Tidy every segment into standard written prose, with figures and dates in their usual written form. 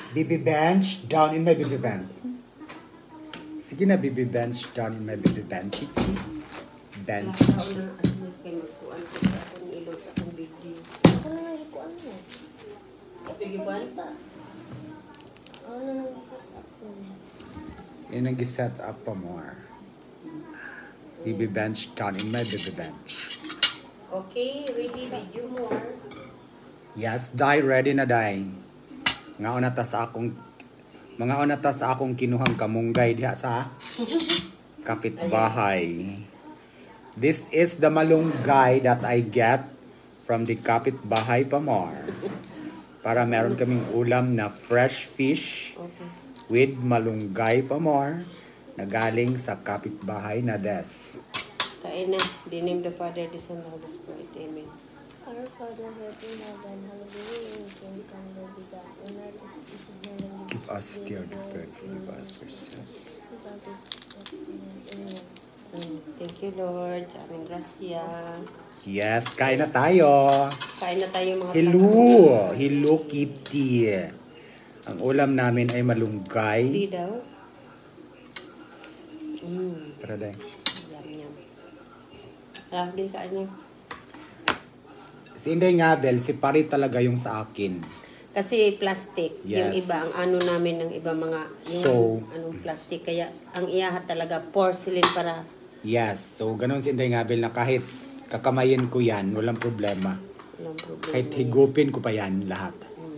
BB bench, down in my BB bench. Sige na, BB bench, down in my BB bench. Bench. Yung nag-set up pa more. BB bench, down in my BB bench. Okay, ready video more. Yes, die, ready na die. Mga onata sa akong kinuhang kamunggay diha sa kapitbahay. This is the malunggay that I get from the kapitbahay Pamor. Para meron kaming ulam na fresh fish with malunggay Pamor na galing sa kapitbahay na Des. Kain na. The name the Father, the Son, the Holy Spirit. Amen. Our Father who art in heaven, hallowed be your name. Hallowed be God. On earth as it is in heaven. Give us dear the bread, forgive us our sins. Thank you, Lord, sa aming grasya. Yes, kain na tayo. Kain na tayo mga Hello! Hello, Kitty. Ang ulam namin ay malunggay. Hindi daw. Tara, day. Yum. Lagi kain niya. Si Inday Ngabel, si Pari talaga yung sa akin. Kasi plastic. Yes. Yung iba, ang ano namin ng iba mga, yung So, anong plastic. Kaya ang iyahat talaga, porcelain para. Yes, so ganun si Inday Ngabel na kahit kakamayin ko yan, walang problema. Walang problema. Kahit higupin ko pa yan lahat.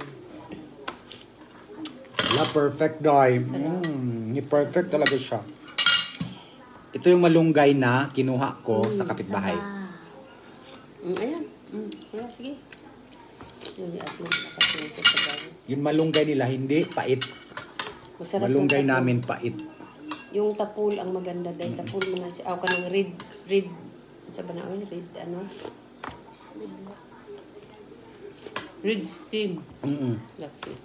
Wala, perfect day. Perfect talaga siya. Ito yung malunggay na kinuha ko sa kapitbahay. Ayan. Wala, sige. At nakapasya sa tabaw. Yung malunggay nila, hindi pait. Masarap Malunggay yung tapul. namin pait. Yung tapul ang maganda dahil tapul mo na siya. Aw ka ng red. Sa ba na red, ano? Red steam. That's it.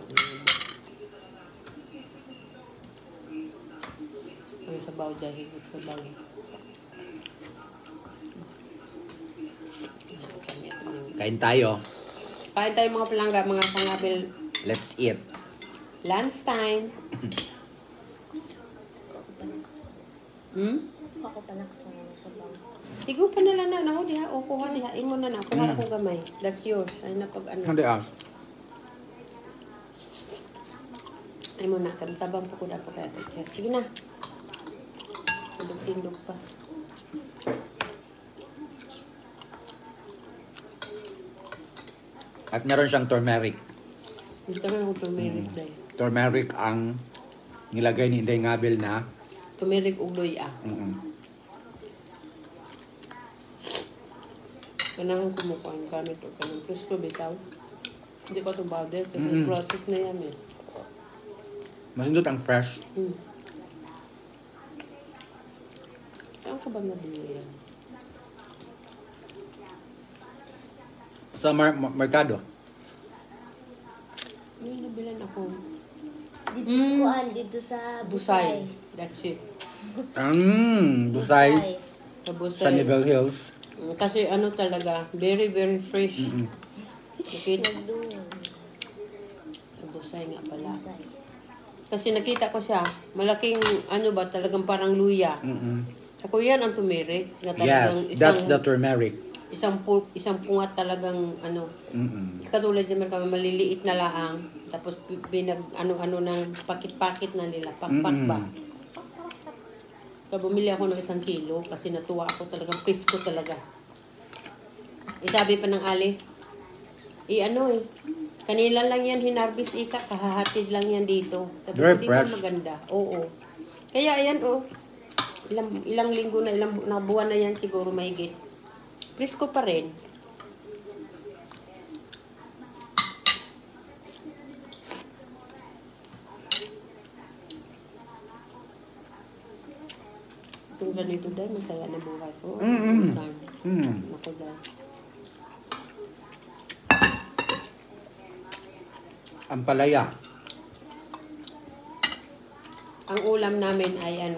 Ang sabaw dahil sabaw. Kain tayo. Kain tayo mga palangga, mga pangabel. Let's eat. Lunch time. Ako panak sa bang. Tigo pa na lang na, no? Diha, o kuha diha. Imo na na. Kuha akong gamay. That's yours. Ay na pag ano. Hindi Ay mo na. Tabang pa ko na pa kaya. Sige na. Tindog pa. At meron siyang turmeric. Hindi ka na akong turmeric dahil. Turmeric ang nilagay ni Inday Ngabel na. Turmeric uloy Kailangan kumukuha ang gamit o kanang presko bitaw. Hindi ko ito bother kasi process na yan eh. Masindot ang fresh. Saan ko ba nabili yan? Sa merkado. May nabilan ako. Dito sa Busay. That's it. Busay. Sa Busay. Sa Nivel Hills. Kasi ano talaga, very, very fresh. Nakita. Sa Busay nga pala. Kasi nakita ko siya, malaking ano ba, talagang parang luya. Ako yan ang turmeric. Na talagang Yes, that's the turmeric. Isang pungat talagang ano. Katulad yung mga maliliit na laang. Tapos ano ng pakit-pakit na nila. Pakpak ba? So bumili ako ng 1 kilo kasi natuwa ako talagang presko talaga. Isabi pa ng Ali, kanila lang yan hinarbis ika, kahahatid lang yan dito. Very Sabi, fresh. maganda. Oo. Kaya ayan ilang linggo na, ilang buwan na yan siguro mahigit. Presko pa rin. Kung ganito dahil, masaya na buhay ko. Ako dahil. Ang palaya. Ang ulam namin ay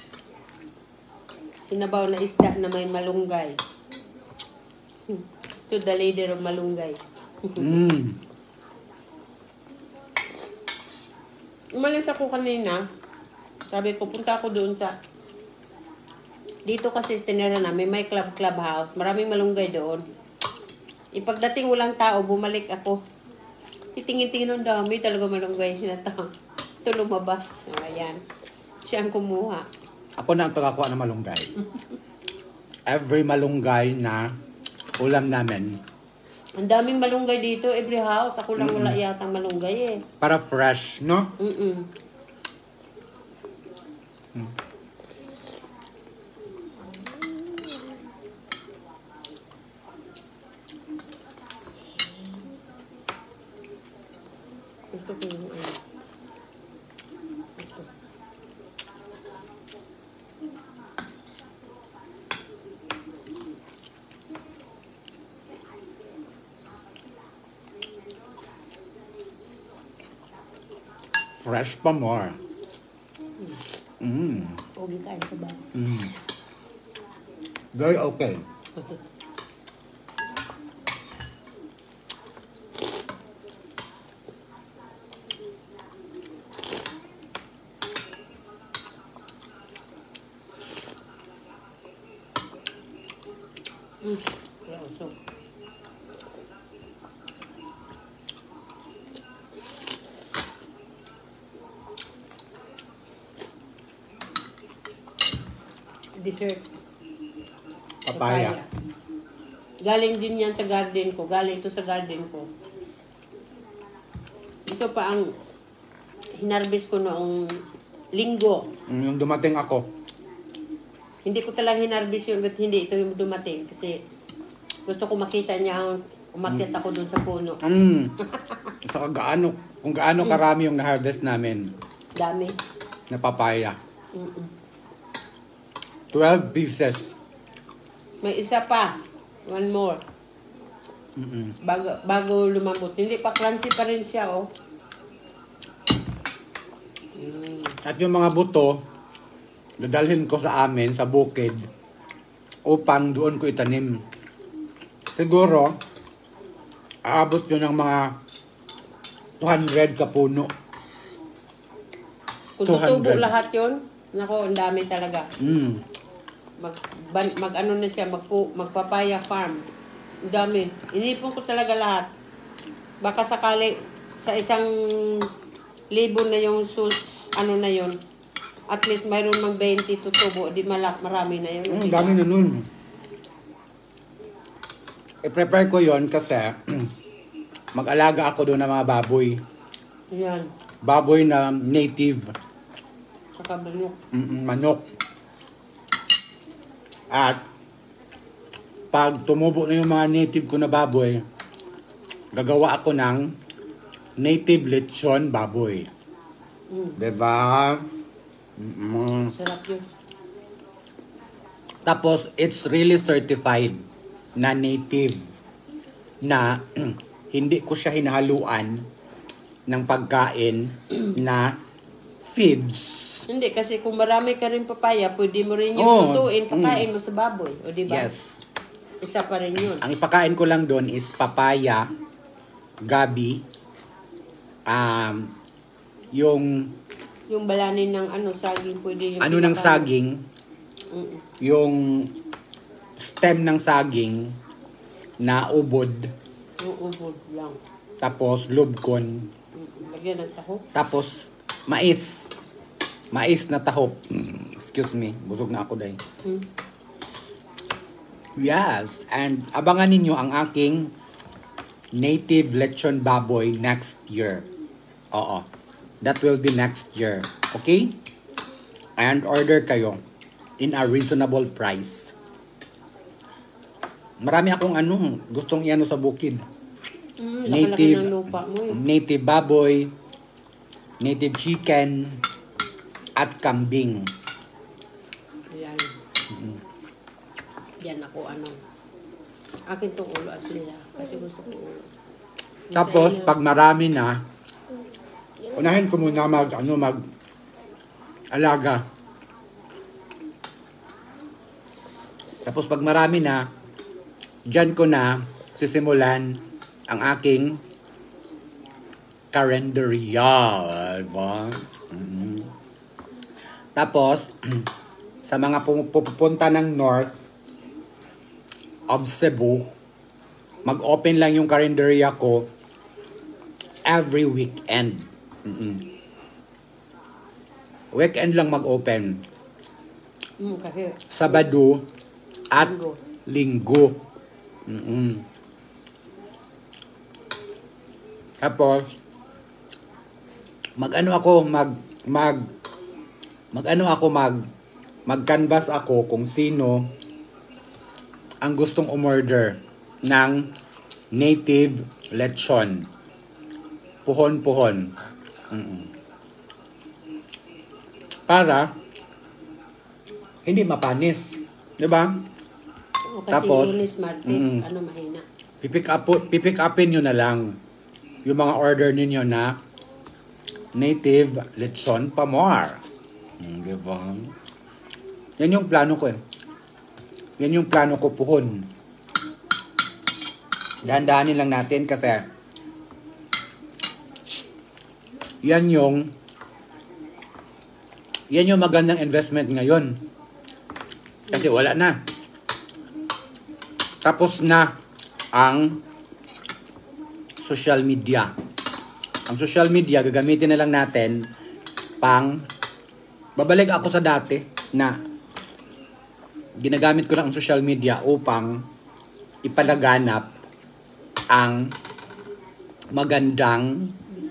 sinabaw na isda na may malunggay. To the leader of malunggay. Umalis ako kanina. Sabi ko, punta ako doon sa... Dito kasi tinira namin, may clubhouse. Maraming malunggay doon. Ipagdating walang tao, bumalik ako. Titingin-tingin ng dami, talaga malunggay na tao. Ito lumabas. Ayan. Siya ang kumuha. Ako na ang tagakuha ng malunggay. Every malunggay na ulam namin. Ang daming malunggay dito, every house. Ako lang wala yatang malunggay eh. Para fresh, no? Gusto ko yung ano. Ito. Fresh pa more. Pogi kain sa bahay. Very okay. So, dessert. Papaya. Galing din yan sa garden ko. Galing ito sa garden ko. Ito pa ang hinarvest ko noong linggo. Yung dumating ako. Hindi ko talagang hinarvest yun at hindi ito yung dumating. Kasi gusto ko makita niya ang umakyat ako dun sa puno. Saka kung gaano karami yung na-harvest namin Dami. na papaya. 12 pieces. May isa pa. One more. Bago lumambot. Hindi pa crunchy pa rin siya, oh. At yung mga buto, dadalhin ko sa amin, sa bukid, upang doon ko itanim. Siguro, aabot yun ng mga 200 ka puno. Kung tutubo 200. lahat yun, nako, ang dami talaga. Mag ano na siya, magpapaya farm. Ang dami. Inipon ko talaga lahat. Baka sakali sa 1,000 na yung ano na yun. At least mayroon mang 20 tutubo. Di marami na yun. Ang dami na nun. I-prepare ko yon kasi mag-alaga ako doon ng mga baboy. Yan. Baboy na native. Saka manok. Manok. At pag tumubo na yung mga native ko na baboy, gagawa ako ng native lechon baboy. Diba? Sarap yun. Tapos, it's really certified na native na hindi ko siya hinahaluan ng pagkain na feeds. Hindi, kasi kung marami ka rin papaya, pwede mo rin yung tutuin, pakain mo sa baboy. O diba? Yes. Isa pa rin yun. Ang ipakain ko lang doon is papaya, gabi, yung balanin ng saging, pwede yung ano ng saging, yung stem ng saging na ubod, yung ubod lang. tapos lubkon, Lagyan ng taho. tapos mais na tahop. Excuse me, busog na ako dahil. Yes, and abangan ninyo ang aking native lechon baboy next year. Oo. That will be next year. Okay? And order kayo in a reasonable price. Marami akong gustong iano sa bukid. Laki-laki ng lupa mo eh. Native baboy, native chicken, at kambing. Ayan. Yan ako, akin tong ulo at nila. Kasi gusto ko ulo. Tapos, pag marami na, unahin ko muna mag-alaga. Tapos, pag marami na, dyan ko na sisimulan ang aking Carinderia. Diba? Tapos, sa mga pupunta ng north of Cebu, mag-open lang yung Carinderia ko every weekend. Weekend lang mag-open. Kasi Sabado at Linggo. Tapos, mag-canvas ako kung sino ang gustong umorder ng native lechon. Puhon-puhon. Para hindi mapanis. Diba? kasi Tapos, Lunes, Martes, mahina. Pipick upin nyo na lang yung mga order ninyo na native lechon pamor. Diba? Yan yung plano ko eh. Yan yung plano ko, puhon. Dahan-dahanin lang natin kasi yan yung magandang investment ngayon. Kasi wala na. Tapos na ang social media. Ang social media, gagamitin na lang natin babalik ako sa dati na ginagamit ko lang ang social media upang ipalaganap ang magandang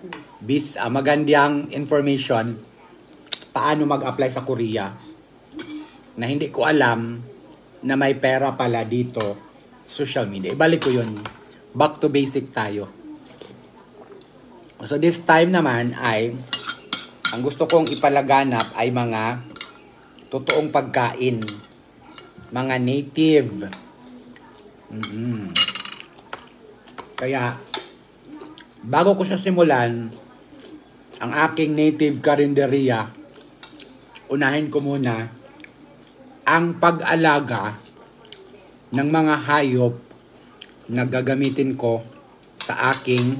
information paano mag-apply sa Korea na hindi ko alam na may pera pala dito social media. Ibalik ko yun. Back to basic tayo. So this time naman ay ang gusto kong ipalaganap ay mga totoong pagkain. Mga native. Kaya bago ko siya simulan ang aking native carinderia, unahin ko muna ang pag-alaga ng mga hayop na gagamitin ko sa aking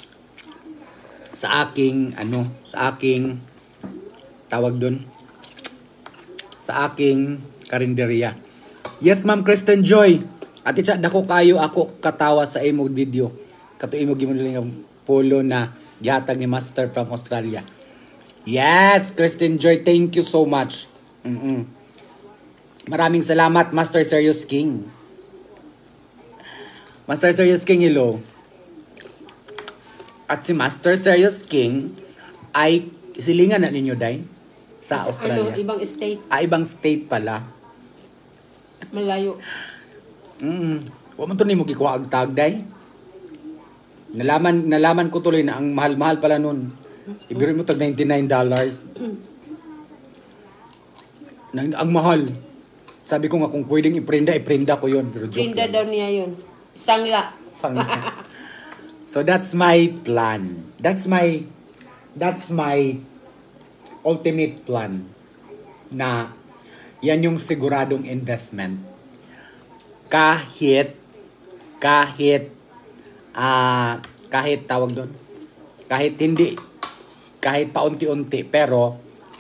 tawag doon, sa aking karinderya. Yes, Ma'am Kristen Joy. At isa dako kayo ako katawa sa imong video. Kato imong gimon yung polo na gihatag ni Master from Australia. Yes, Kristen Joy, thank you so much. Maraming salamat, Master Serious King. Master Serious King, hello. At si Master Serious King ay silingan na ninyo, Day? Sa Australia. Ibang state. Ibang state pala. Malayo. Huwag mo ito ni mo gikuha ang tag, Day. Nalaman ko tuloy na ang mahal-mahal pala nun. Ibiro mo tag $99. Ang mahal. Sabi ko nga kung pwedeng iprinda ko yun. Pero joke Prinda lang. daw niya yun. Sangla. So that's my plan. That's my ultimate plan na yan yung siguradong investment. Kahit tawag doon, kahit paunti-unti, pero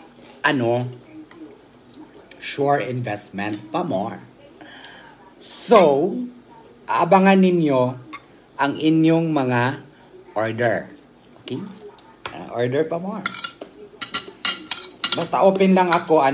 sure investment pa more. So, abangan ninyo ang inyong mga order. Okay? Order pa more. Basta open lang ako,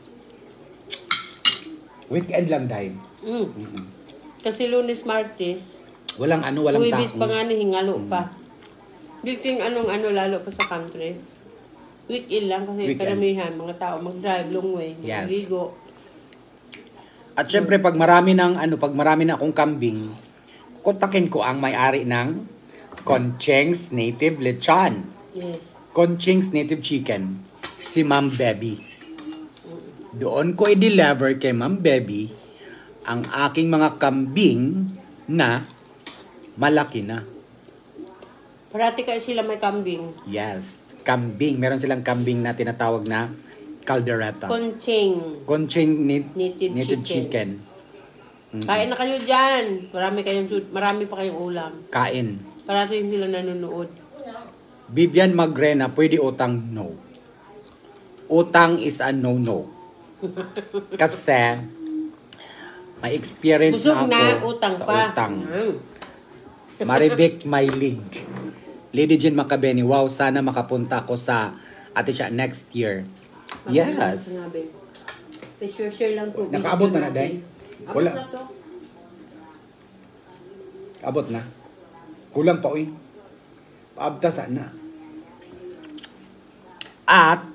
weekend lang dahil. Kasi Lunes, Martes, walang Huwebes tao. pa nga hingalo pa. Building lalo pa sa country. Weekend lang kasi Weekend. karamihan, mga tao mag-drive long way, Yes. ligo. At syempre, pag marami na akong kambing, kontakin ko ang may-ari ng Concheng's Native Lechon. Yes. Conching's Native Chicken, si Ma'am Bebby. Doon ko i-deliver kay Ma'am Bebby ang aking mga kambing na malaki na. Parati kayo sila may kambing. Yes, kambing. Meron silang kambing na tinatawag na caldereta. Conching. Conching Native chicken. Kain na kayo dyan. Marami pa kayong ulam. Kain. Parati yung sila nanonood. Vivian Magrena, pwede utang? No. Utang is a no-no. Kasi, may experience Busog na na, ako utang sa pa. utang. Marivic Mylig. Lady Jean Macabeni, wow, sana makapunta ako sa ate siya next year. Yes. Share lang po. Nakaabot na na, Day? Abot Wala. na to. Abot na. Kulang pa, uy. Paabta sana. At,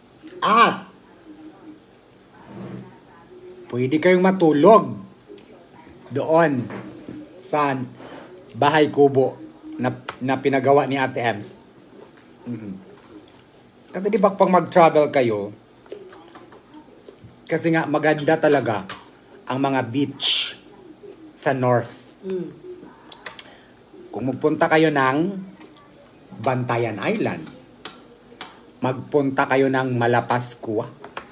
pwede kayong matulog doon sa bahay kubo na pinagawa ni Ate Ems. Kasi di ba pag mag-travel kayo, kasi nga maganda talaga ang mga beach sa north. Kung magpunta kayo ng Bantayan Island, magpunta kayo ng Malapaskua.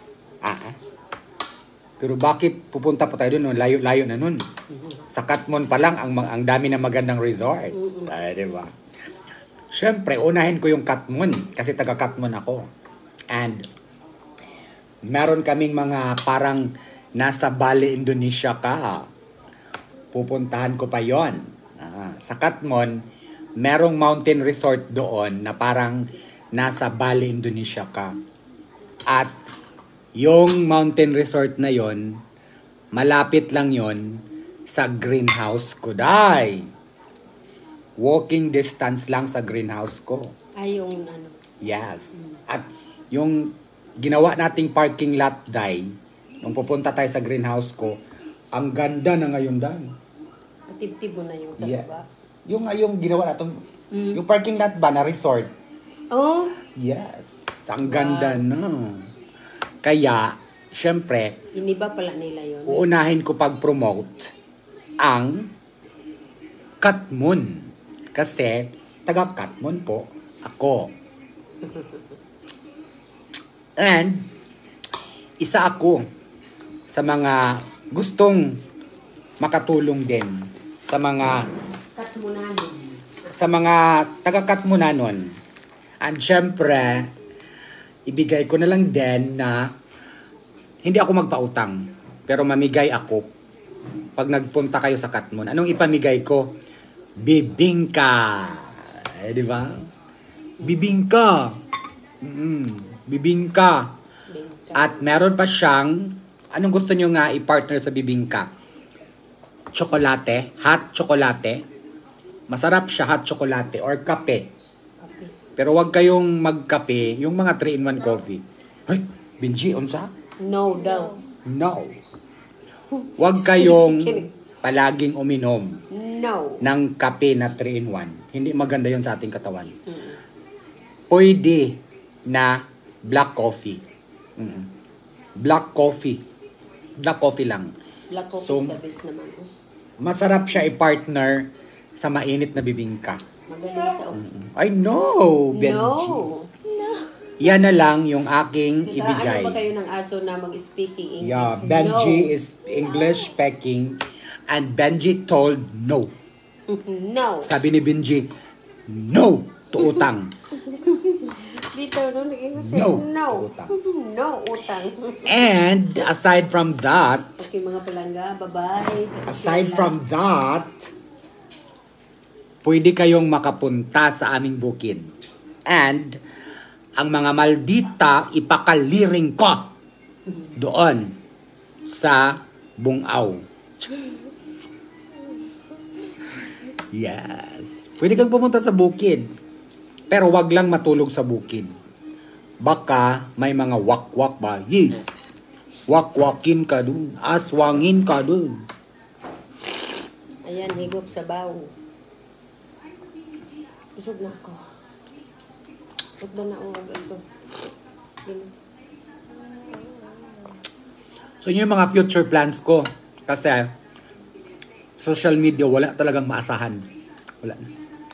Pero bakit pupunta pa tayo doon? Layo-layo na nun. Sa Katmon pa lang, ang dami na magandang resort. Diba? Siyempre, unahin ko yung Katmon kasi taga Katmon ako. And meron kaming mga parang nasa Bali, Indonesia ka. Pupuntahan ko pa yon. Sa Katmon, merong mountain resort doon na parang nasa Bali, Indonesia ka. At yung mountain resort na yon, malapit lang yon sa greenhouse ko, Day. Walking distance lang sa greenhouse ko. Ay, yung ano. Yes. At yung ginawa nating parking lot, Day, nung pupunta tayo sa greenhouse ko, ang ganda na ngayon, Day. Patib-tib mo na yung sa Yeah. baba. Yung ginawa natin, yung parking lot ba na resort? Oh, Yes. Ang ganda na. Kaya, syempre, iniba pala nila yun. uunahin ko pag-promote ang Katmon. Kasi, taga Katmon po ako. And, isa ako sa mga gustong makatulong din sa mga taga Katmonanon. And syempre, ibigay ko na lang din na hindi ako magpautang, pero mamigay ako pag nagpunta kayo sa Katmon. Anong ipamigay ko? Bibingka. Di ba? Bibingka. Bibingka. At meron pa siyang, anong gusto nyo nga i-partner sa bibingka? Chocolate, hot chocolate. Masarap siya, hot chocolate or kape. Pero wag kayong magkape, yung mga 3-in-1 coffee. Ay, Benji, unsa? No daw. No. Wag kayong palaging uminom No. ng kape na 3-in-1. Hindi maganda yon sa ating katawan. Pwede na black coffee. Black coffee. Black coffee lang. Black coffee So, the best naman. masarap siya i-partner sa mainit na bibingka. Magaling sa ox. I know, Benji. No. Yan na lang yung aking Ano ibigay. ba kayo ng aso na mag-speaking English? Yeah, Benji is English speaking and Benji told no. No. Sabi ni Benji, no to utang. Dito, no, nag-English. No. No. Utang. No, utang. And aside from that, Okay, mga palangga, bye-bye. aside from that, pwede kayong makapunta sa aming bukid. And ang mga maldita, ipakaliring ko doon sa Bungaw. Yes. Pwede kang pumunta sa bukid. Pero wag lang matulog sa bukid. Baka may mga wakwak ba? Yes. Wakwakin ka dun. Aswangin ka dun. Ayan, higop sa baw. Busog na ako. Busog na ako. Ito. So yun yung mga future plans ko. Kasi social media wala talagang maasahan. Wala na.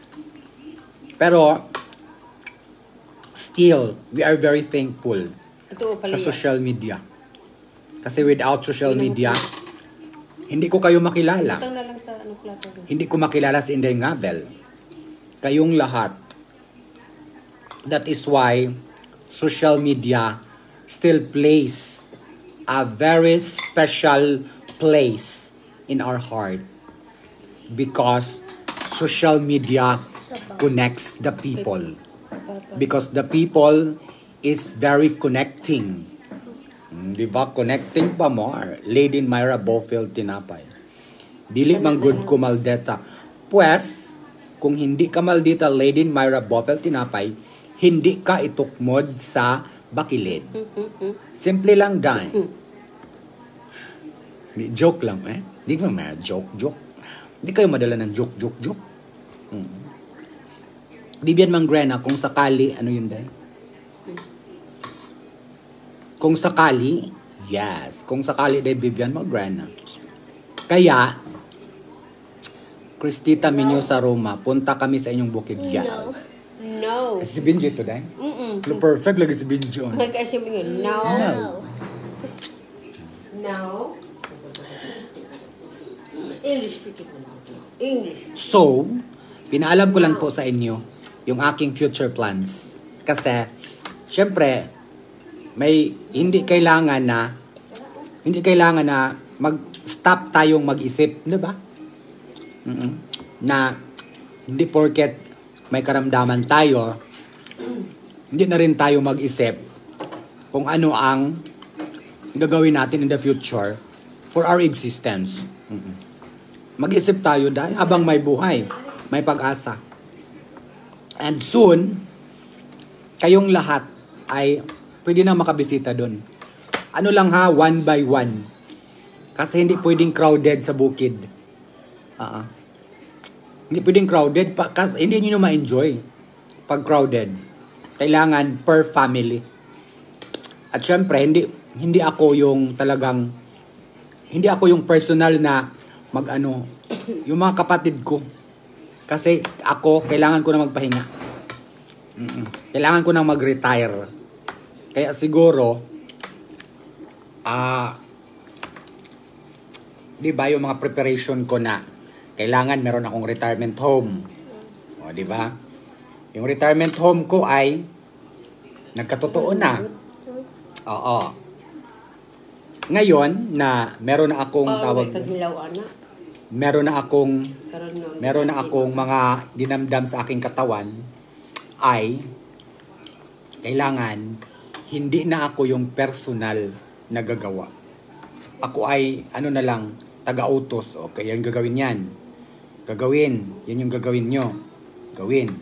Pero still, we are very thankful Ito, sa pala yan. social media. Kasi without social media, hindi ko kayo makilala. Utang na lang sa ano plato. Hindi ko makilala si Inday Ngabel. Kayong lahat That is why social media still plays a very special place in our heart because social media connects the people. Because the people is very connecting. Di ba? Connecting pa more. Lady Myra Bofield Tinapay. Dili man good ko maldeta. Pues, kung hindi ka maldita Lady Myra Bofield Tinapay, hindi ka itukmod sa bakilid. Simple lang dahil. Joke lang eh. Di ko joke. Di kayo madala ng joke. Bibian Mangrena, kung sakali, ano yun dahil? Kung sakali, yes. Kung sakali dahil Bibian Mangrena. Kaya, Cristita Minyo sa Roma, punta kami sa inyong bukid. Yes. No. Si Benji ito dahil? Perfect lagi si Benji. Kasi yun, no. English speaking. English. So, pinaalam ko lang po sa inyo yung aking future plans. Kasi, syempre, hindi kailangan na mag-stop tayong mag-isip, di ba? Na hindi porket may karamdaman tayo, hindi na rin tayo mag-isip kung ano ang gagawin natin in the future for our existence. Mag-isip tayo dahil habang may buhay, may pag-asa. And soon, kayong lahat ay pwede na makabisita doon. Ano lang ha, one by one. Kasi hindi pwedeng crowded sa bukid. Hindi pwedeng crowded kasi hindi niyo ma-enjoy pag crowded. Kailangan per family. At syempre, hindi ako yung personal na yung mga kapatid ko. Kasi ako, kailangan ko na magpahinga. Kailangan ko na mag-retire. Kaya siguro, di ba yung mga preparation ko na kailangan meron akong retirement home. O, di ba? Yung retirement home ko ay nagkatotoo na. Oo. Ngayon na meron na akong meron na akong mga dinamdam sa aking katawan ay kailangan hindi na ako yung personal na gagawa. Ako ay na lang, taga-utos. Okay, yan gagawin yan. Gagawin. Yan yung gagawin nyo. Gawin.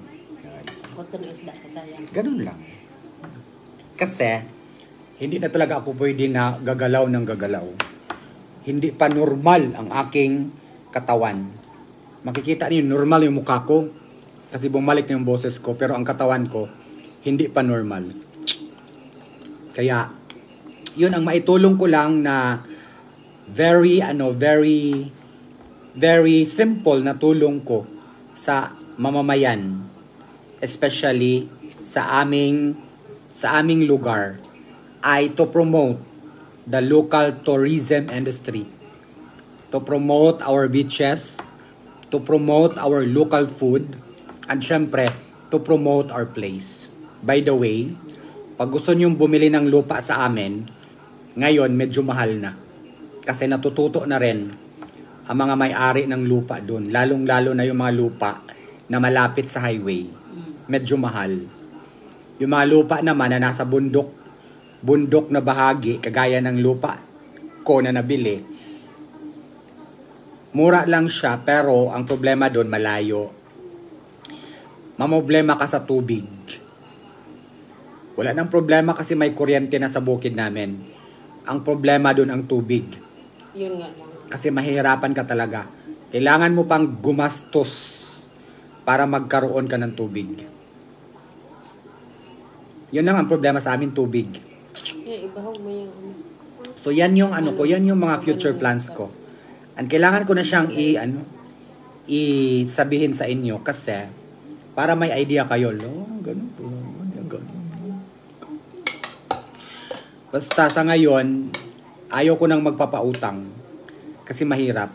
Ganun lang. Kasi, hindi na talaga ako pwede na gagalaw ng gagalaw. Hindi pa normal ang aking katawan. Makikita niyo, normal yung mukha ko. Kasi bumalik na yung boses ko. Pero ang katawan ko, hindi pa normal. Kaya, yun ang maitulong ko lang na very simple na tulong ko sa mamamayan. Especially sa aming lugar ay to promote the local tourism industry. To promote our beaches, to promote our local food, and syempre, to promote our place. By the way, pag gusto nyong bumili ng lupa sa amin, ngayon medyo mahal na. Kasi natututo na rin ang mga may-ari ng lupa doon. Lalong-lalo na yung mga lupa na malapit sa highway. Medyo mahal. Yung mga lupa naman na nasa bundok na bahagi, kagaya ng lupa ko na nabili, mura lang siya, pero ang problema doon, malayo. Mamoblema ka sa tubig. Wala nang problema kasi may kuryente na sa bukid namin. Ang problema doon ang tubig. Yun nga lang. Kasi mahihirapan ka talaga. Kailangan mo pang gumastos para magkaroon ka ng tubig. Yun lang ang problema sa amin, tubig. Ibahog mo yung So yan yung yan yung mga future plans ko. And kailangan ko na siyang sabihin sa inyo kasi para may idea kayo. Ganun. Basta sa ngayon, ayaw ko nang magpapautang kasi mahirap.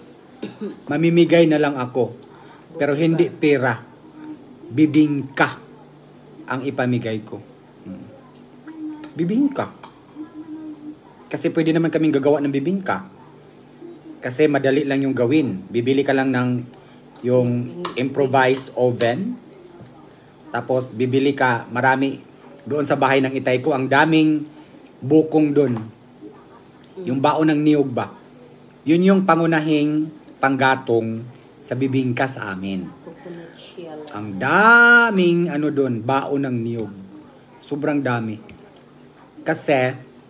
Mamimigay na lang ako. Pero hindi pera. Bibingka. ang ipamigay ko. Bibingka. Kasi pwede naman kaming gagawa ng bibingka. Kasi madali lang yung gawin. Bibili ka lang ng yung improvised oven. Tapos bibili ka, marami doon sa bahay ng itay ko, ang daming bukong doon. Yung baon ng niyog ba? Yun yung pangunahing panggatong sa bibingka sa amin. Coconut shell. Ang daming doon, baon ng niyog. Sobrang dami. Kasi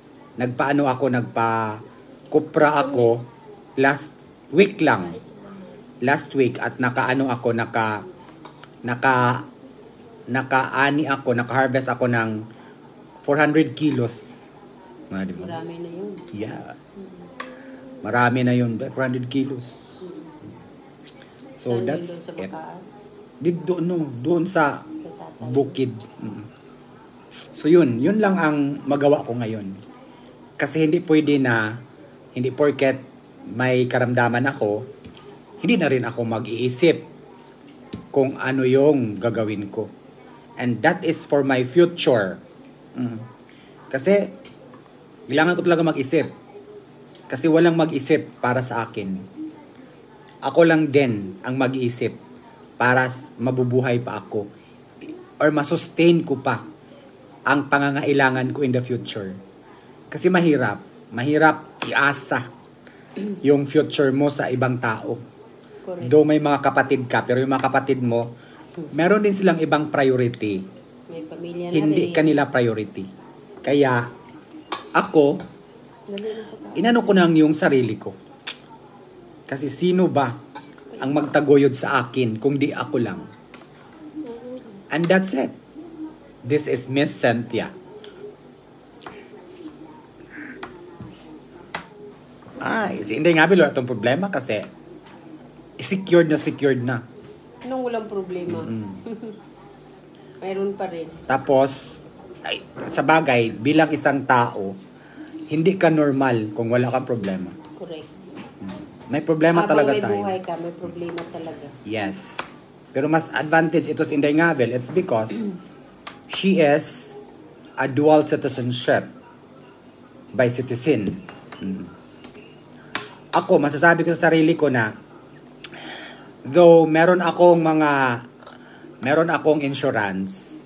nagpa-kupra ako last week lang. Last week at naka-harvest ako ng 400 kilos. Diba? Marami na yun. Yeah. Marami na yun, 400 kilos. So Saan that's yun, doon sa it. Bakaas? Doon sa Kay tatay. bukid. So yun lang ang magawa ko ngayon. Kasi hindi porket may karamdaman ako, hindi na rin ako mag-iisip kung ano yung gagawin ko. And that is for my future. Kasi kailangan ko talaga mag-isip. Kasi walang mag-isip para sa akin. Ako lang din ang mag-iisip para mabubuhay pa ako or masustain ko pa ang pangangailangan ko in the future. Kasi mahirap iasa yung future mo sa ibang tao. Correct. Though may mga kapatid ka, pero yung mga kapatid mo, meron din silang ibang priority. May pamilya na Hindi rin. kanila priority. Kaya, ako, Dali na po tayo. inano ko nang yung sarili ko. Kasi sino ba ang magtaguyod sa akin kung di ako lang? And that's it. This is Miss Cynthia. Hindi nga bilo itong problema kasi secured na. Anong walang problema? Mayroon pa rin. Tapos, sa bagay, bilang isang tao, hindi ka normal kung wala kang problema. Correct. May problema Habang talaga may tayo. buhay ka, may problema talaga. Yes. Pero mas advantage ito sa Inday Ngabel. It's because she is a dual citizenship by citizen. Ako, masasabi ko sa sarili ko na though meron akong insurance.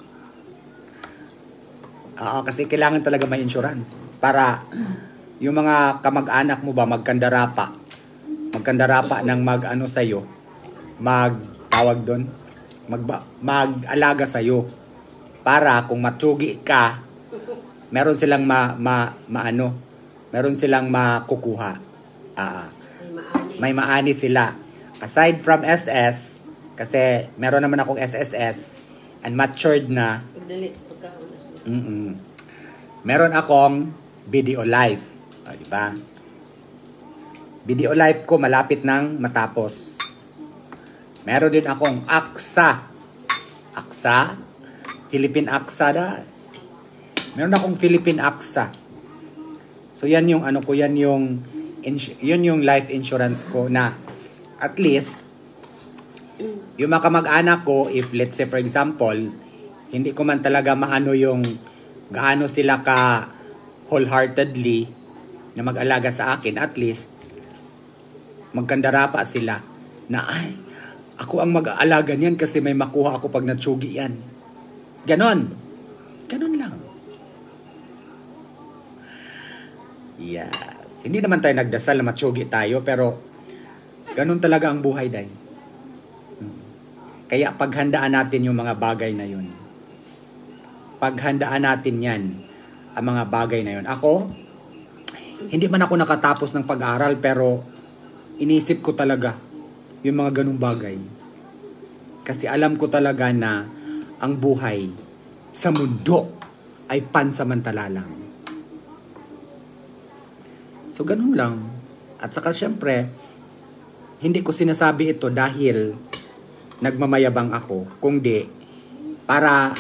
Kasi kailangan talaga may insurance para yung mga kamag-anak mo ba magkandara pa ng sa'yo, mag-tawag doon, mag-alaga sa'yo. Para kung matsugi ka, meron silang meron silang makukuha. May maani sila. Aside from SS, kasi meron naman akong SSS and matured na, Pagdali, pagkauna. meron akong BDO Life. Diba? BDO Life ko malapit nang matapos. Meron din akong AXA. Philippine AXA da. Meron akong Philippine AXA. So yan yung yun yung life insurance ko na at least yung mga kamag-anak ko, if let's say for example, hindi ko man talaga maano yung gaano sila ka wholeheartedly na mag-alaga sa akin, at least magkandara pa sila na ako ang mag-aalaga niyan kasi may makuha ako pag natsugi yan. Ganon lang. Yes. Hindi naman tayo nagdasal na matsugi tayo, pero ganon talaga ang buhay, day. Kaya paghandaan natin yung mga bagay na yun. Paghandaan natin yan, ang mga bagay na yun. Ako, hindi man ako nakatapos ng pag-aaral, pero inisip ko talaga yung mga ganung bagay. Kasi alam ko talaga na ang buhay sa mundo ay pansamantala lang. So, ganun lang. At saka, syempre, hindi ko sinasabi ito dahil nagmamayabang ako, kundi para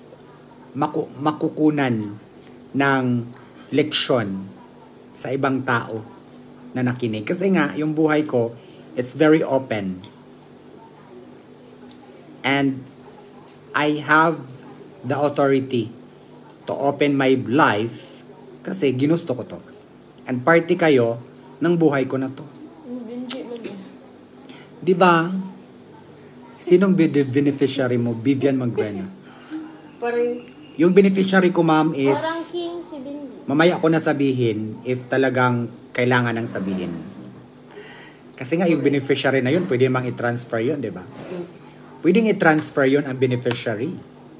makukunan ng leksyon sa ibang tao na nakinig. Kasi nga, yung buhay ko, it's very open. And I have the authority to open my life kasi ginusto ko to. And party kayo ng buhay ko na to. Hindi man eh. Di ba? Sinong beneficiary mo? Vivian Magbuena. Parang, Yung beneficiary ko, ma'am, is Parang king si Benji. mamaya ko na sabihin if talagang kailangan ng sabihin. Kasi nga yung beneficiary na yun, pwede mang i-transfer yun, di ba? Pwedeng i-transfer yun ang beneficiary.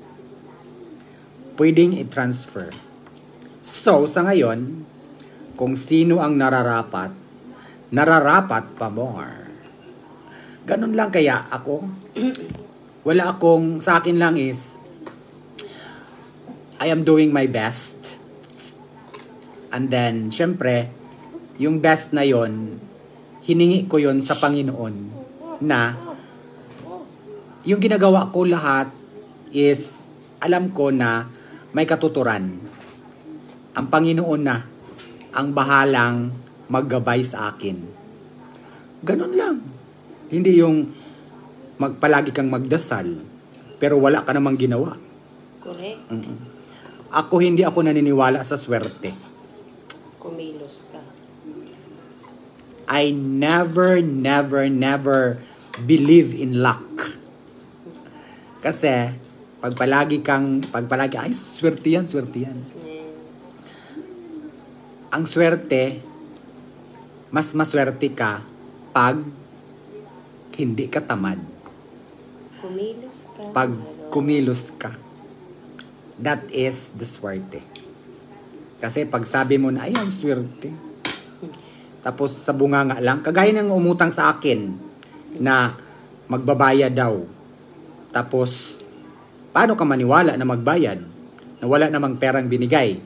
Pwedeng i-transfer. So, sa ngayon, kung sino ang nararapat pa more. Ganun lang kaya ako. Wala akong, sa akin lang is, I am doing my best. And then, syempre, yung best na yon, hiningi ko yon sa Panginoon na yung ginagawa ko lahat is alam ko na may katuturan. Ang Panginoon na ang bahalang maggabay sa akin. Ganun lang. Hindi yung magpalagi kang magdasal pero wala ka namang ginawa. correct. Hindi ako naniniwala sa swerte. Kumilos ka. I never believe in luck. Kasi, pag palagi, ay, swerte yan. Ang swerte, mas maswerte ka pag hindi ka tamad. Kumilos ka. Pag kumilos ka. That is the swerte. Kasi pag sabi mo na, ay, ang swerte. Tapos sa bunganga lang, kagaya ng umutang sa akin na magbabayad daw. Tapos, paano ka maniwala na magbayad? Na wala namang perang binigay.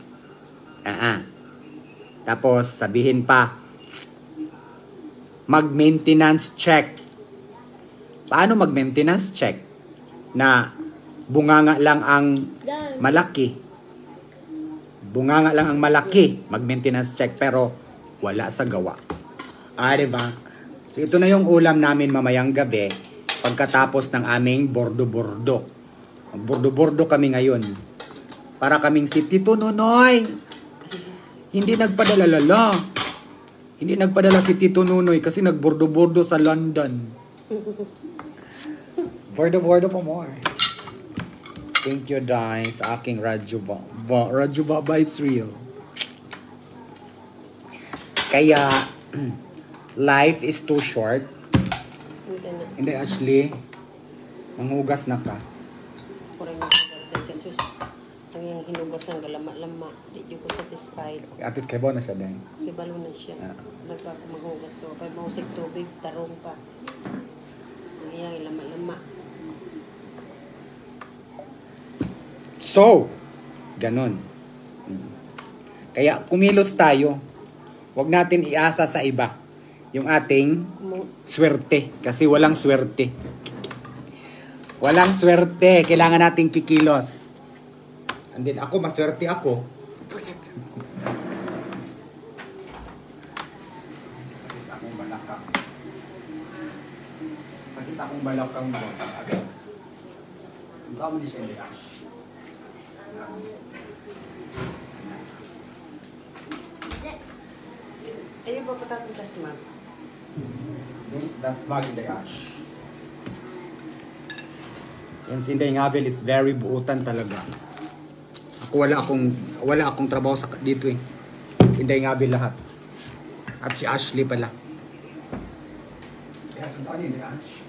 Tapos, sabihin pa, mag-maintenance check. Paano mag-maintenance check? Na bunganga lang ang malaki. Bunganga lang ang malaki. Mag-maintenance check pero wala sa gawa. Diba? So, ito na yung ulam namin mamayang gabi pagkatapos ng aming bordo-bordo. Bordo-bordo kami ngayon. Para kaming si Tito Nunoy. Hindi nagpadala. Hindi nagpadala si Tito Nunoy kasi nagbordo-bordo sa London. Bordo-bordo pa more. Thank you, Dai, sa aking Radyo Baba is real. Kaya, life is too short. Hindi, Ashley. Manghugas na ka. Kurang nahugas din kasi ang yung hinugas ng galama-lama. Di ko satisfied. At least kay Bo na siya din. Ibalo na siya. Nagpapamanghugas ko. Kaya mausig tubig, tarong pa. Ang iyang ilama-lama. So, ganon. Kaya kumilos tayo. Huwag natin iasa sa iba yung ating swerte. Kasi walang swerte. Walang swerte. Kailangan nating kikilos. And then ako, maswerte ako. Sakit akong balakang. Sakit akong balakang mo. Saan mo ni siya niya? Ayun ba patatong tasmag? That's bag in the ash. Yan si Inday Ngabel is very buutan talaga. Ako wala akong trabaho sa dito eh. Inday Ngabel lahat. At si Ashley pala. Kaya saan ni Ash?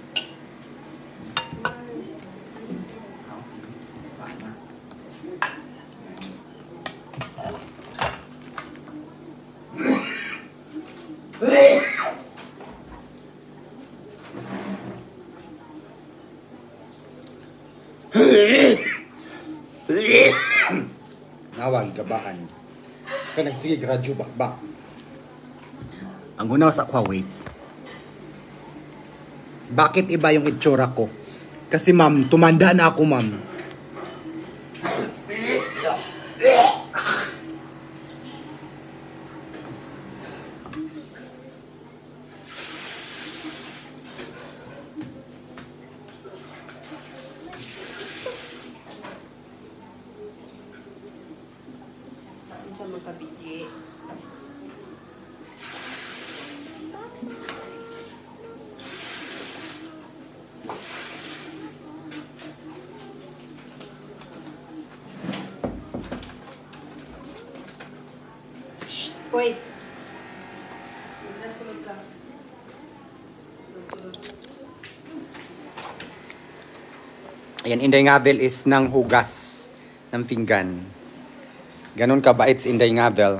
Nawag gabaan. Kaya nagsige radyo ba? Ang una sa Kuwait. Bakit iba yung itsura ko? Kasi ma'am, tumanda na ako ma'am. Sa mga kabiji. Wait. Ayan, Inday Ngabel is nang hugas ng pinggan. Ganon kabait si Inday Ngabel.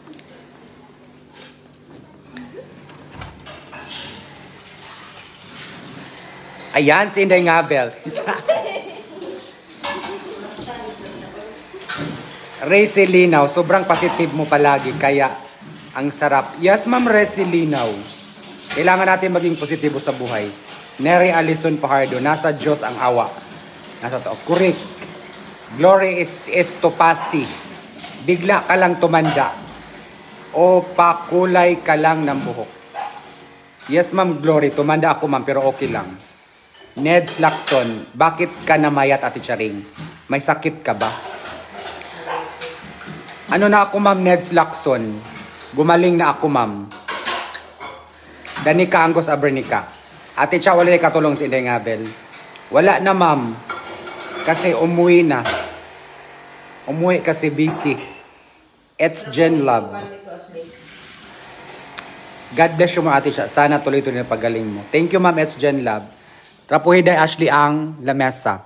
Ayan, si Inday Ngabel. Racy Linaw, sobrang positive mo palagi, kaya ang sarap. Yes, Ma'am Racy Linaw. Kailangan natin maging positibo sa buhay. Nery Alison Pajardo, nasa Diyos ang awa. Nasa to. Correct. Glory is topasi. Bigla ka lang tumanda. O pakulay ka lang ng buhok. Yes, Ma'am Glory. Tumanda ako, Ma'am, pero okay lang. Ned Lacson, bakit ka namayat, Ate Charing? May sakit ka ba? Ano na ako, Ma'am Ned Lacson? Gumaling na ako, Ma'am. Danica Angus Abernica. Ate Cha, wala na katulong si Inday Ngabel. Wala na, Ma'am. Kasi umuwi na. Umuwi kasi busy. It's Jen Love. God bless you, mga Ate Cha. Sana tuloy-tuloy na pagaling mo. Thank you, Ma'am. It's Jen Love. Trapuhiday Ashley ang lamesa.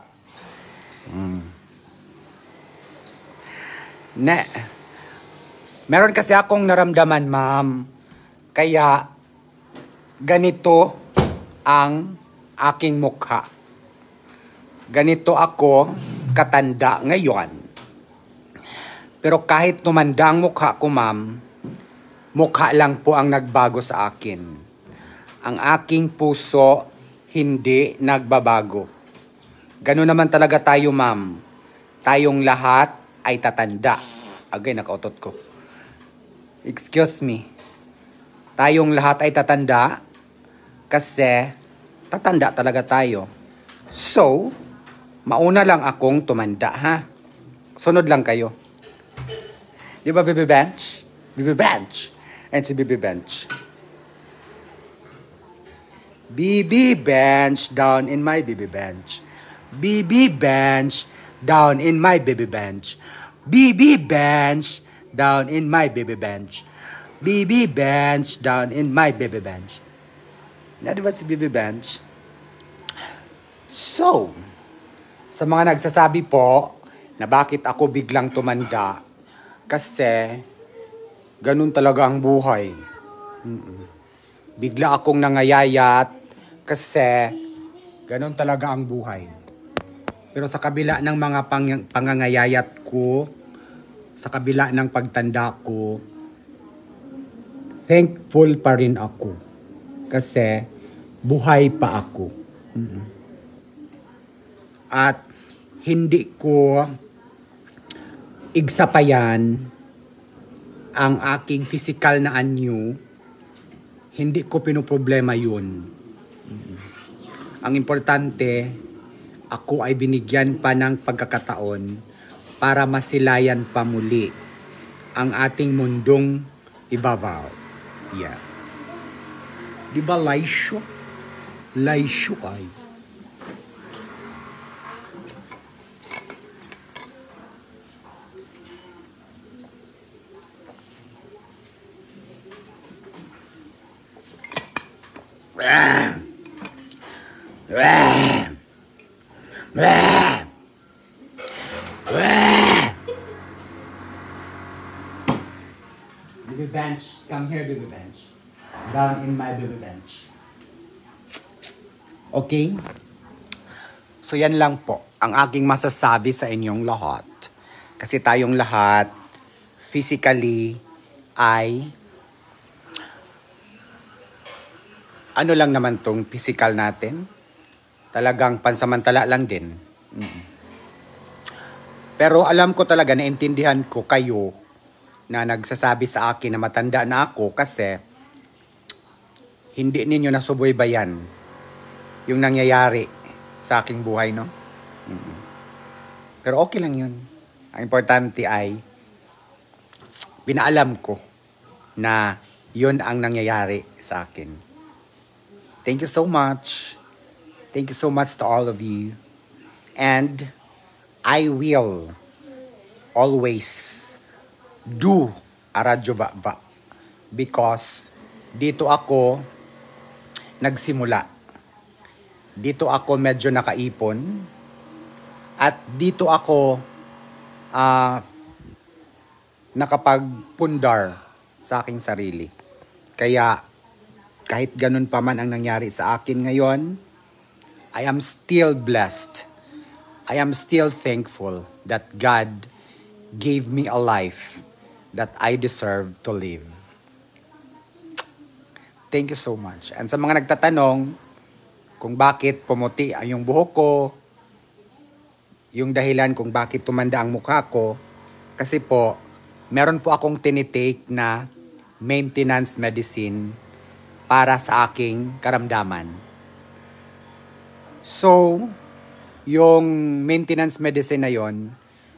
Meron kasi akong naramdaman, Ma'am. Kaya ganito ang aking mukha. Ganito ako katanda ngayon. Pero kahit tumanda ang mukha ko, Ma'am, mukha lang po ang nagbago sa akin. Ang aking puso hindi nagbabago. Ganun naman talaga tayo, Ma'am. Tayong lahat ay tatanda. Agay, nakautot ko. Excuse me. Tayong lahat ay tatanda kasi tatanda talaga tayo. So, mauna lang akong tumanda, ha? Sunod lang kayo. Di ba, Bibi Bench? Bibi Bench. And si Bibi Bench. BB Bench down in my BB Bench. BB Bench down in my BB Bench. BB Bench down in my BB Bench. BB Bench down in my BB Bench. Na di ba si BB Bench? So, sa mga nagsasabi po na bakit ako biglang tumanda, kasi ganun talaga ang buhay. Bigla akong nangayayat kasi ganun talaga ang buhay. Pero sa kabila ng mga pangangayayat ko, sa kabila ng pagtanda ko, thankful pa rin ako. Kasi buhay pa ako. At hindi ko igsapayan ang aking physical na anyo. Hindi ko pinoproblema yun. Ang importante, ako ay binigyan pa ng pagkakataon para masilayan pa muli ang ating mundong ibabaw. Yeah. Di ba laisyo? Laisyo ay. Baby bench, come here, baby bench. Down in my baby bench. Okay? So yan lang po ang aking masasabi sa inyong lahat. Kasi tayong lahat physically ay ano lang naman tong physical natin. Talagang pansamantala lang din. Pero alam ko talaga, naintindihan ko kayo na nagsasabi sa akin na matanda na ako kasi hindi ninyo nasubaybayan yung nangyayari sa aking buhay, no? Pero okay lang yun. Ang importante ay pinaalam ko na yun ang nangyayari sa akin. Thank you so much. Thank you so much to all of you. And I will always do a Radyo Vava because dito ako nagsimula. Dito ako medyo nakaipon at dito ako nakapagpundar sa aking sarili. Kaya kahit ganun pa man ang nangyari sa akin ngayon, I am still blessed. I am still thankful that God gave me a life that I deserve to live. Thank you so much. And sa mga nagtatanong kung bakit pumuti ang yung buhok ko, yung dahilan kung bakit tumanda ang mukha ko, kasi po, meron po akong tinitake na maintenance medicine para sa aking karamdaman. So, yung maintenance medicine na yon,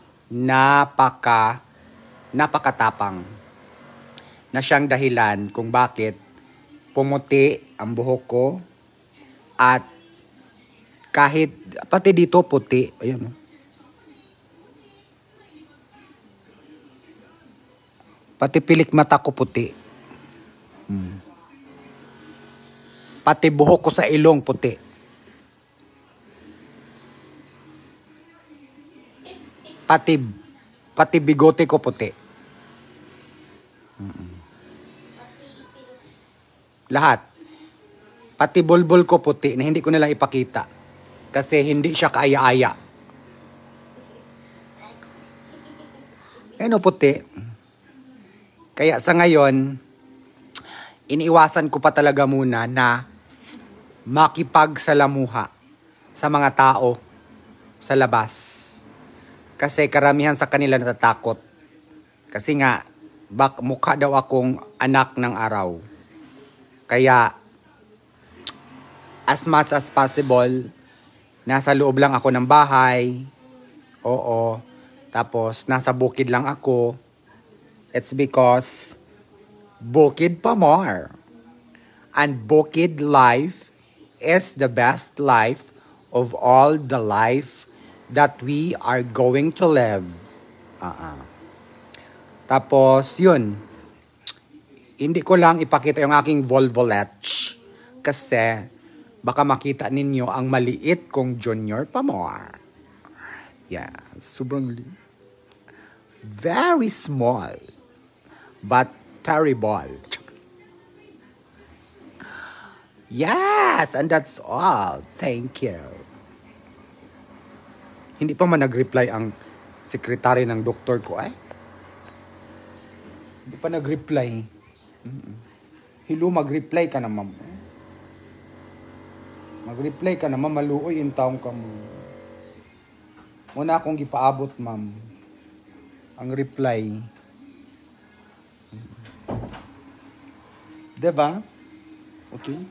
napakatapang na siyang dahilan kung bakit pumuti ang buhok ko at kahit pati dito puti, ayun. Pati pilik mata ko puti. Pati buhok ko sa ilong puti. Pati bigote ko puti. Lahat. Pati bulbul ko puti na hindi ko nila ipakita. Kasi hindi siya kaaya-aya. Ano puti? Kaya sa ngayon, iniiwasan ko pa talaga muna na makipagsalamuha sa mga tao sa labas. Kasi karamihan sa kanila natatakot. Kasi nga, mukha daw akong anak ng araw. Kaya, as much as possible, nasa loob lang ako ng bahay. Oo. Tapos, nasa bukid lang ako. It's because bukid pa more. And bukid life is the best life of all the life that we are going to live. Tapos, yun. Hindi ko lang ipakita yung aking volvolets kasi baka makita ninyo ang maliit kong Junior Pamor. Yeah, sobrang very small but terrible. Yes, and that's all. Thank you. Hindi pa man nag-reply ang sekretary ng doktor ko ay. Hindi pa nag-reply. Hello, mag-reply ka na, ma'am. Mag-reply ka na, ma'am. Maluoy yung taong ka mo. Muna akong gipaabot, ma'am. Ang reply. Diba? Okay?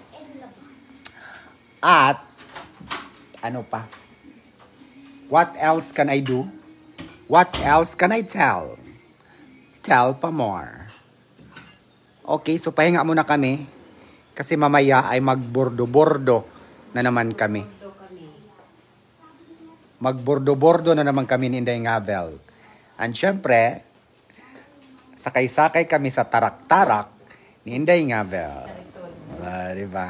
At, ano pa? What else can I do? What else can I tell? Tell pa more. Okay, so pahinga muna kami. Kasi mamaya ay magbordo-bordo na naman kami. Magbordo-bordo na naman kami ni Inday Ngabel. And syempre, sakay-sakay kami sa tarak-tarak ni Inday Ngabel. Diba?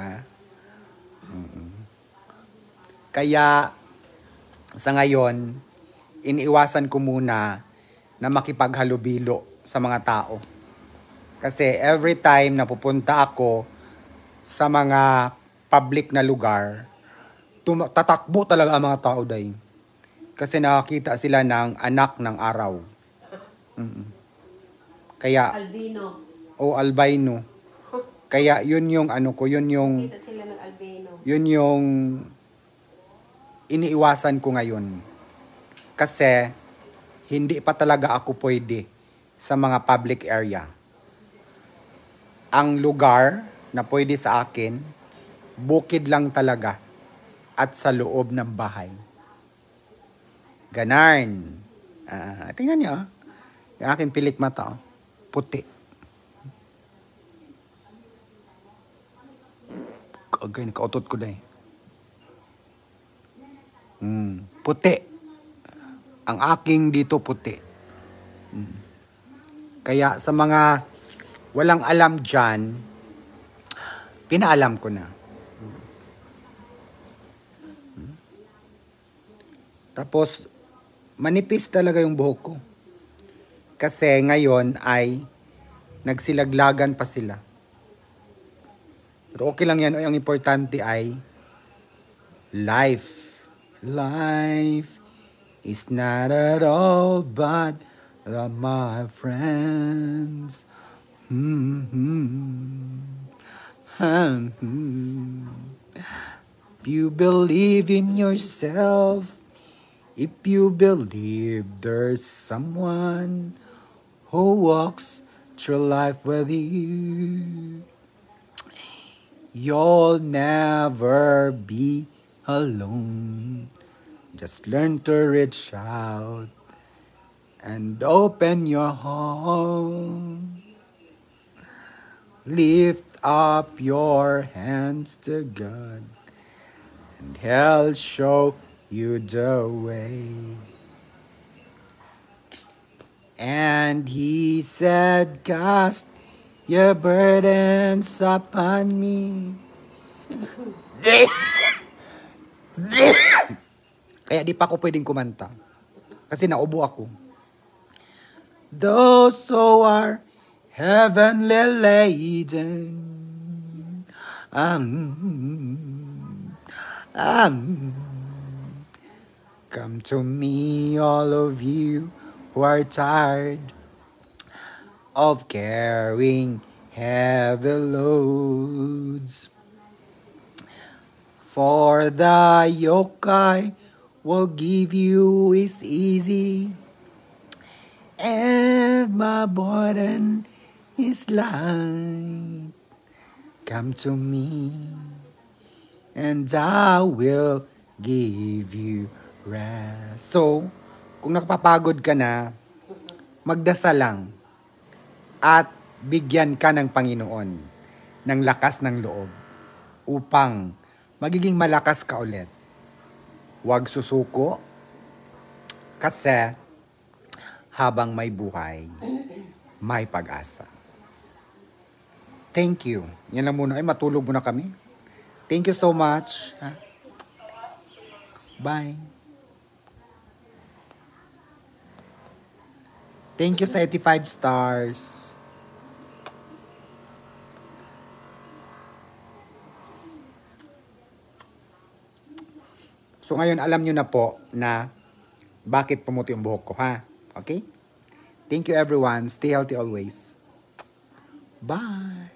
Kaya, sa ngayon, iniiwasan ko muna na makipaghalubilo sa mga tao. Kasi every time na pupunta ako sa mga public na lugar, tatakbo talaga ang mga tao dahil. Kasi nakakita sila ng anak ng araw. Kaya, Albino. o albino. Kaya yun yung ano ko, yun yung, Kita sila ng albino. yun yung iniiwasan ko ngayon. Kasi, hindi pa talaga ako pwede sa mga public area. Ang lugar na pwede sa akin, bukid lang talaga at sa loob ng bahay. Ganarn. Tingnan niyo. Yung aking pilik mata. puti. Agay, nakautot ko dahil. Puti. Ang aking dito puti. Kaya sa mga walang alam dyan, pinaalam ko na. Tapos, manipis talaga yung buhok ko. Kasi ngayon ay nagsilaglagan pa sila. Pero okay lang yan. Ang importante ay life. Life is not at all bad, my friends. If you believe in yourself, if you believe there's someone who walks through life with you, you'll never be alone. Just learn to reach out and open your home. Lift up your hands to God, and He'll show you the way. And He said, cast your burdens upon me. Kaya di pa ako pwedeng kumanta. Kasi naubo ako. Those who are heavenly laden, come to me, all of you who are tired of carrying heavy loads. For the yoke I will give you is easy, and my burden is light. Come to me, and I will give you rest. So, kung nakapapagod ka na, magdasal lang at bigyan ka ng Panginoon ng lakas ng loob upang magiging malakas ka ulit. Huwag susuko kasi habang may buhay, may pag-asa. Thank you. Yan lang muna. Ay, matulog muna kami. Thank you so much. Bye. Thank you sa 85 stars. So ngayon, alam nyo na po na bakit pumuti yung buhok ko, ha? Okay? Thank you everyone. Stay healthy always. Bye!